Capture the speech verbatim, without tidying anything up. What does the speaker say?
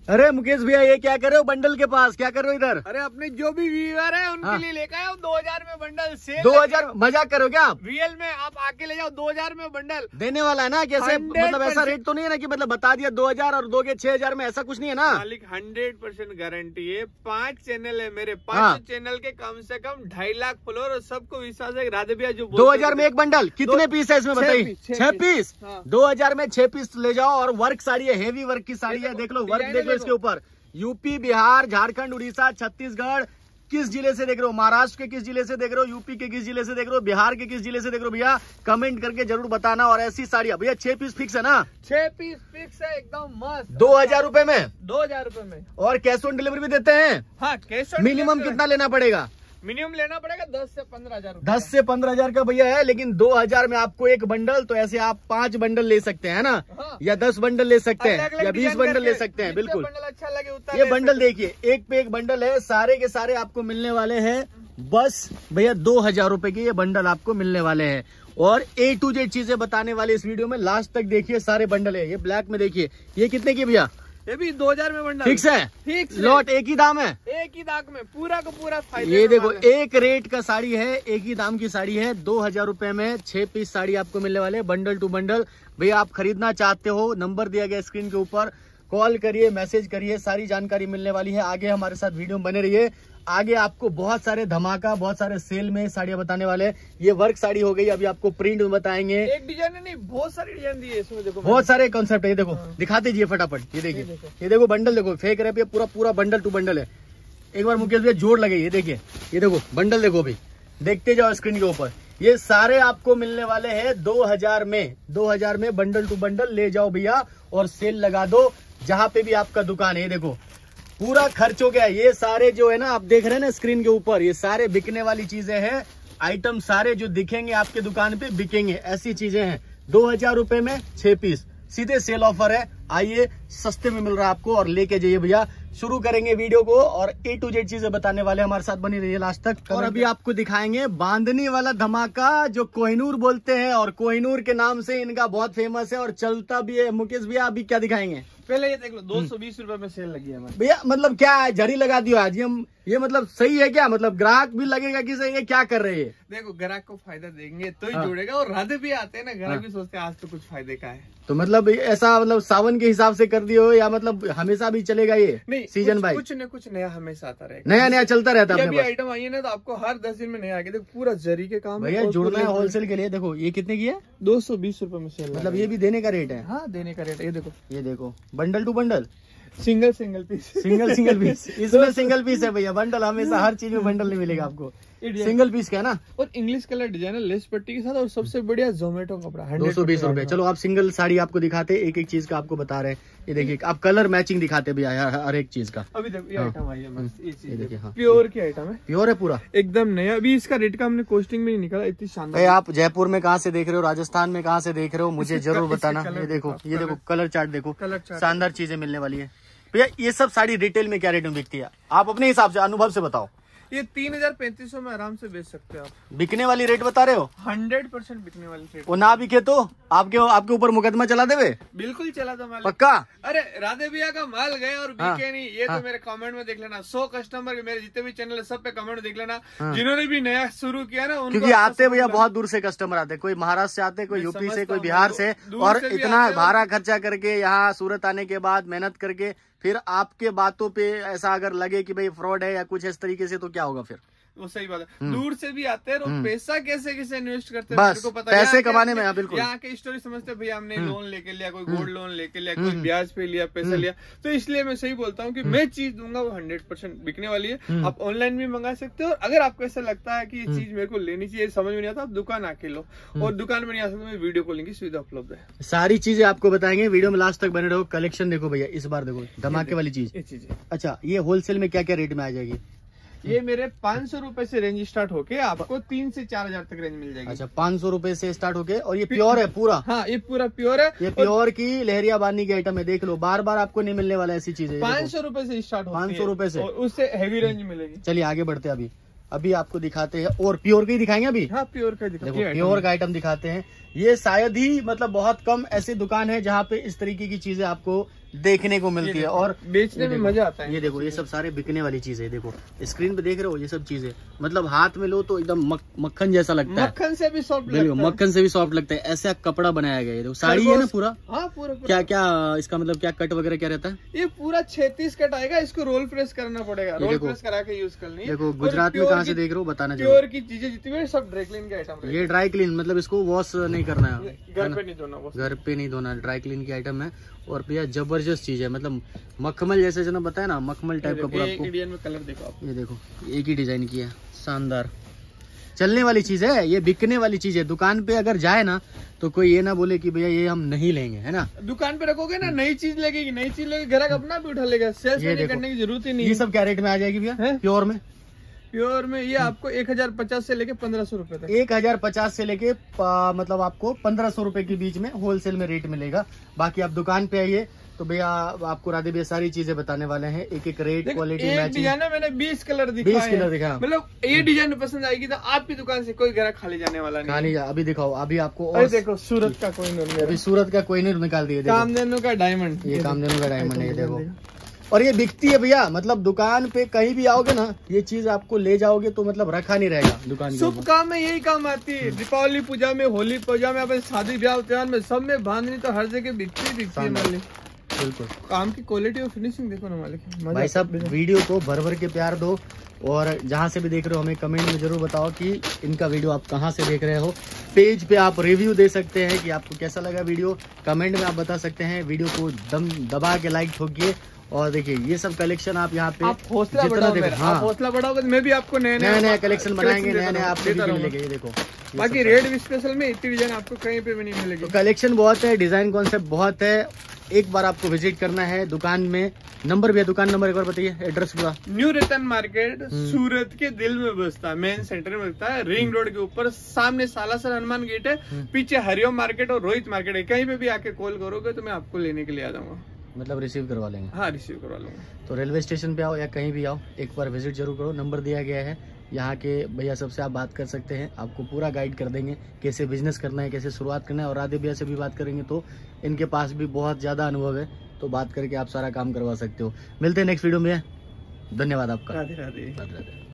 अरे मुकेश भैया ये क्या कर रहे हो बंडल के पास, क्या कर रहे हो इधर? अरे अपने जो भी व्यूअर है उनके हाँ। लिए लेकर आया दो हजार में बंडल से। दो हजार मजाक करो क्या आप? रियल में आप आके ले जाओ, दो हजार में बंडल देने वाला है ना? कैसे मतलब ऐसा रेट तो नहीं है ना कि मतलब बता दिया दो हजार और दोगे छह हजार में, ऐसा कुछ नहीं है ना? मालिक हंड्रेड परसेंट गारंटी है। पांच चैनल है मेरे, पांच हाँ। चैनल के कम से कम ढाई लाख फॉलोअर और सबको विश्वास है। राधे भैया जो दो हजार में एक बंडल कितने पीस है इसमें बताइए? छह पीस। दो हजार में छह पीस ले जाओ और वर्क साड़ी है, हेवी वर्क की साड़ी है। देख लो वर्क, देख लो इसके ऊपर। यूपी, बिहार, झारखंड, उड़ीसा, छत्तीसगढ़, किस जिले से देख रहे हो, महाराष्ट्र के किस जिले से देख रहे हो, यूपी के किस जिले से देख रहे हो, बिहार के किस जिले से देख रहे हो भैया, कमेंट करके जरूर बताना। और ऐसी साड़ियां भैया छह पीस फिक्स है ना? छह पीस फिक्स है एकदम मस्त। दो हजार रूपये में, दो हजार रूपये में। और कैश ऑन डिलीवरी भी देते हैं? हाँ कैश ऑन। मिनिमम कितना लेना पड़ेगा? मिनिमम लेना पड़ेगा दस से पंद्रह हजार दस से पंद्रह हजार का भैया है, लेकिन दो हजार में आपको एक बंडल, तो ऐसे आप पांच बंडल ले सकते हैं ना? हाँ। या दस बंडल ले सकते हैं, या बीस बंडल ले सकते हैं। बिल्कुल अच्छा लगे उतना। ये बंडल देखिए, एक पे एक बंडल है, सारे के सारे आपको मिलने वाले हैं बस भैया दो हजार रूपये के ये बंडल आपको मिलने वाले हैं। और ए टू जेड चीजें बताने वाले इस वीडियो में, लास्ट तक देखिए। सारे बंडल है। ये ब्लैक में देखिए, ये कितने की भैया? ये भी दो हजार में बंडल फिक्स है। फिक्स लॉट एक ही दाम है, एक ही दाम में पूरा का पूरा फायदा। ये देखो एक रेट का साड़ी है, एक ही दाम की साड़ी है। दो हजार रूपये में छह पीस साड़ी आपको मिलने वाले, बंडल टू बंडल। भैया आप खरीदना चाहते हो, नंबर दिया गया स्क्रीन के ऊपर, कॉल करिए, मैसेज करिए, सारी जानकारी मिलने वाली है। आगे हमारे साथ वीडियो में बने रहिए। आगे आपको बहुत सारे धमाका, बहुत सारे सेल में साड़ियां बताने वाले हैं। ये वर्क साड़ी हो गई, अभी आपको प्रिंट में बताएंगे। एक डिजाइन नहीं, बहुत सारी डिजाइन दी है इसमें। देखो बहुत सारे कॉन्सेप्ट है। ये देखो हाँ। दिखा दीजिए फटाफट। ये देखिए, ये देखो बंडल देखो, फेक रैप, ये पूरा पूरा बंडल टू बंडल है। एक बार मुकेश भैया जोड़ लगे, ये देखिए, ये देखो बंडल देखो भाई, देखते जाओ स्क्रीन के ऊपर। ये सारे आपको मिलने वाले हैं दो हजार में। दो हजार में बंडल टू बंडल ले जाओ भैया और सेल लगा दो जहां पे भी आपका दुकान है। ये देखो पूरा खर्च हो गया। ये सारे जो है ना, आप देख रहे हैं ना स्क्रीन के ऊपर, ये सारे बिकने वाली चीजें हैं। आइटम सारे जो दिखेंगे आपके दुकान पे बिकेंगे, ऐसी चीजें हैं। दो हजार रूपये में छह पीस, सीधे सेल ऑफर है। आइए, सस्ते में मिल रहा है आपको और लेके जाइए भैया। शुरू करेंगे वीडियो को और ए टू जेड चीजें बताने वाले, हमारे साथ बनी रहिए लास्ट तक। और अभी आपको दिखाएंगे बांधनी वाला धमाका, जो कोहिनूर बोलते हैं, और कोहिनूर के नाम से इनका बहुत फेमस है और चलता भी है। मुकेश भैया अभी क्या दिखाएंगे? पहले ये देख लो, दो सौ बीस रूपये में सेल लगी है भैया। मतलब क्या है, झड़ी लगा दियो आज हम, ये मतलब सही है क्या? मतलब ग्राहक भी लगेगा कि सही है, क्या कर रहे हैं? देखो ग्राहक को फायदा देंगे तो ही हाँ। जुड़ेगा। और राधे भी आते हैं ना, ग्राहक हाँ। भी सोचते हैं आज तो कुछ फायदे का है। तो मतलब ऐसा मतलब सावन के हिसाब से कर दियो, या मतलब हमेशा भी चलेगा ये? नहीं सीजन भाई, कुछ न कुछ नया हमेशा आता रहेगा, नया नया चलता रहता है। अभी आइटम आई है ना, तो आपको हर दस दिन में नया आएगा। देखो पूरा जरी के काम भैया, जुड़ना है होलसेल के लिए। देखो ये कितने की है? दो सौ बीस रूपये में सेल। मतलब ये भी देने का रेट है? हाँ देने का रेट है। ये देखो, ये देखो bundle to bundle, single single piece, single single piece. इसमें सिंगल पीस है भैया, बंडल हमेशा हर चीज में बंडल नहीं मिलेगा आपको, सिंगल पीस का है ना। और इंग्लिश कलर डिजाइन है, लेस पट्टी के साथ, और सबसे बढ़िया जोमेटो कपड़ा। दो सौ बीस रूपये। चलो आप सिंगल साड़ी आपको दिखाते, एक एक चीज का आपको बता रहे हैं। ये देखिए आप कलर मैचिंग दिखाते भैया हर एक चीज का। अभी देखो ये आइटम आई है मस्त, ये देखिए हाँ, प्योर की आइटम है, प्योर है पूरा एकदम नया। अभी इसका रेट का हमने कोस्टिंग में नहीं निकाला, इतनी शानदार। आप जयपुर में कहाँ से देख रहे हो, राजस्थान में कहाँ से देख रहे हो, मुझे जरूर बताना। ये देखो, ये देखो कलर चार्ट देखो, शानदार चीजें मिलने वाली है भैया। ये सब साड़ी रिटेल में क्या रेट में बिकती है, आप अपने हिसाब से अनुभव से बताओ। ये तीन हजार पैंतीस सौ में आराम से बेच सकते हो आप। बिकने वाली रेट बता रहे हो? हंड्रेड परसेंट बिकने वाली रेट। वो ना बिके तो आपके आपके ऊपर मुकदमा चला देवे? बिल्कुल चला था माल, पक्का। अरे राधे भैया का माल गए और बिके हाँ, नहीं, ये हाँ, तो मेरे कमेंट में देख लेना। सौ कस्टमर मेरे जितने भी चैनल है सब पे कमेंट में देख लेना। हाँ, जिन्होंने भी नया शुरू किया ना, क्योंकि आते भैया बहुत दूर से कस्टमर आते, कोई महाराष्ट्र से आते, कोई यूपी से, कोई बिहार से, और इतना भाड़ा खर्चा करके यहाँ सूरत आने के बाद मेहनत करके फिर आपके बातों पे ऐसा अगर लगे कि भाई फ्रॉड है या कुछ इस तरीके से, तो क्या होगा फिर? वो सही बात है। दूर से भी आते हैं और पैसा कैसे कैसे इन्वेस्ट करते हैं, बस को पता पैसे कमाने में। बिल्कुल यहाँ के स्टोरी समझते हैं, भैया हमने लोन लेके लिया, कोई गोल्ड लोन लेके लिया, कोई ब्याज पे लिया, पैसा लिया। तो इसलिए मैं सही बोलता हूँ कि मैं चीज दूंगा वो हंड्रेड परसेंट बिकने वाली है। आप ऑनलाइन भी मंगा सकते हो, और अगर आपको ऐसा लगता है कि ये चीज मेरे को लेनी चाहिए, समझ में नहीं आता, आप दुकान आके लो। और दुकान में नहीं आ सकते, वीडियो कॉलिंग की सुविधा उपलब्ध है। सारी चीजें आपको बताएंगे, वीडियो में लास्ट तक बने रहो। कलेक्शन देखो भैया, इस बार देखो धमाके वाली चीज। ये चीज अच्छा, ये होलसेल में क्या क्या रेट में आ जाएगी? ये मेरे पाँच सौ रूपये से रेंज स्टार्ट होके आपको तीन से चार हजार तक रेंज मिल जाएगी। अच्छा, पाँच सौ रूपये से स्टार्ट होके, और ये प्योर है पूरा? हाँ ये पूरा प्योर है। ये प्योर की लहरिया बांधनी की आइटम है, देख लो, बार बार आपको नहीं मिलने वाला ऐसी चीजें। पाँच सौ रूपये से स्टार्ट होती है, पाँच सौ रूपये से, उससे हैवी रेंज मिलेगी। चलिए आगे बढ़ते हैं। अभी अभी आपको दिखाते हैं, और प्योर का ही दिखाएंगे अभी। हाँ प्योर का दिखाएंगे, देखो प्योर का आइटम दिखाते हैं। ये शायद ही मतलब बहुत कम ऐसी दुकान है जहाँ पे इस तरीके की चीजें आपको देखने को मिलती है और बेचने में मजा आता है। ये देखो ये सब सारे बिकने वाली चीजें, देखो स्क्रीन पे देख रहे हो ये सब चीजें, मतलब हाथ में लो तो एकदम मक, मक्खन जैसा लगता है, मक्खन से भी सॉफ्ट लगता है, मक्खन से भी सॉफ्ट लगता है। ऐसा कपड़ा बनाया गया है, देखो साड़ी है ना पूरा। हाँ पूरा, पूरा। क्या क्या इसका मतलब क्या कट वगैरह क्या रहता है? ये पूरा छत्तीस कट आएगा, इसको रोल प्रेस करना पड़ेगा, रोल प्रेस करा के यूज करनी है। देखो गुजरात में कहाँ से देख रहे हो बताना चाहिए। प्योर की चीजें जितनी भी सब ड्राई क्लीन के आइटम। ये ड्राई क्लीन मतलब इसको वॉश नहीं करना है, घर पे नहीं धोना, घर पे नहीं धोना, ड्राई क्लीन की आइटम है। और भैया जबरदस्त चीज है, मतलब मखमल जैसे जो बताया ना, मखमल टाइप का पूरा। आपको इंडियन में कलर देखो आप, ये देखो एक ही डिजाइन की है, शानदार चलने वाली चीज है, ये बिकने वाली चीज है। दुकान पे अगर जाए ना तो कोई ये ना बोले कि भैया ये हम नहीं लेंगे, है ना। दुकान पे रखोगे ना, नई चीज लगेगी, नई चीज लगेगी, ग्राहक अपना भी उठा लेगा, सेल्स नहीं करने की जरूरत ही नहीं। ये सब क्या रेट में आ जाएगी भैया प्योर में? प्योर में ये आपको एक हजार पचास से लेके पंद्रह सौ रूपये तक, एक हजार पचास से लेके मतलब आपको पंद्रह सौ रूपये के बीच में होलसेल में रेट मिलेगा। बाकी आप दुकान पे आइए तो भैया आपको राधे भैया सारी चीजें बताने वाले हैं, एक एक रेट, क्वालिटी, मैचिंग। डिजाइन में मैंने बीस कलर दिखाए, बीस कलर दिखा, मतलब ये डिजाइन पसंद आएगी तो आपकी दुकान से कोई ग्राहक खाली जाने वाला नहीं। खाली जा, अभी दिखाओ, अभी आपको और देखो सूरत का कोई नहीं, अभी सूरत का कोई नहीं निकाल दिए, कामधेनु का डायमंड, ये कामधेनु का डायमंड है, ये देखो। और ये बिकती है भैया, मतलब दुकान पे कहीं भी आओगे ना, ये चीज आपको ले जाओगे तो मतलब रखा नहीं रहेगा दुकान। शुभ काम में यही काम आती है, दीपावली पूजा में, होली पूजा में, अपने शादी ब्याह त्योहार में, सब में बांधनी तो हर जगह बिकती ही बिकती है मालिक। बिल्कुल, काम की क्वालिटी और फिनिशिंग देखो ना मालिक। भाई साहब वीडियो को भर भर के प्यार दो, और जहाँ से भी देख रहे हो हमें कमेंट में जरूर बताओ कि इनका वीडियो आप कहाँ से देख रहे हो। पेज पे आप रिव्यू दे सकते हैं कि आपको कैसा लगा वीडियो, कमेंट में आप बता सकते हैं। वीडियो को दम दबा के लाइक ठोकिए, और देखिए ये सब कलेक्शन आप यहाँ पे हौसला बढ़ाओ, हाँ हौसला बढ़ाओगे तो मैं भी आपको नए नए नए कलेक्शन बनाएंगे, नए नए आपको भी मिलेंगे। ये देखो बाकी रेड स्पेशल में इतनी डिजाइन आपको कहीं पे भी नहीं मिलेगी। तो कलेक्शन बहुत है, डिजाइन कॉन्सेप्ट बहुत है, एक बार आपको विजिट करना है दुकान में। नंबर भी है, दुकान नंबर एक बार बताइए, एड्रेस पूरा। न्यू रतन मार्केट सूरत के दिल में बसता है, मेन सेंटर में बसता है, रिंग रोड के ऊपर, सामने सालासर हनुमान गेट है, पीछे हरिओम मार्केट और रोहित मार्केट है। कहीं पे भी आके कॉल करोगे तो मैं आपको लेने के लिए आ जाऊंगा, मतलब रिसीव करवा लेंगे। हाँ रिसीव करवा लूंगा। तो रेलवे स्टेशन पे आओ या कहीं भी आओ, एक बार विजिट जरूर करो। नंबर दिया गया है, यहाँ के भैया सबसे आप बात कर सकते हैं, आपको पूरा गाइड कर देंगे कैसे बिजनेस करना है, कैसे शुरुआत करना है। और राधे भैया से भी बात करेंगे तो इनके पास भी बहुत ज़्यादा अनुभव है, तो बात करके आप सारा काम करवा सकते हो। मिलते हैं नेक्स्ट वीडियो में, धन्यवाद आपका। राधे राधे। राधे राधे।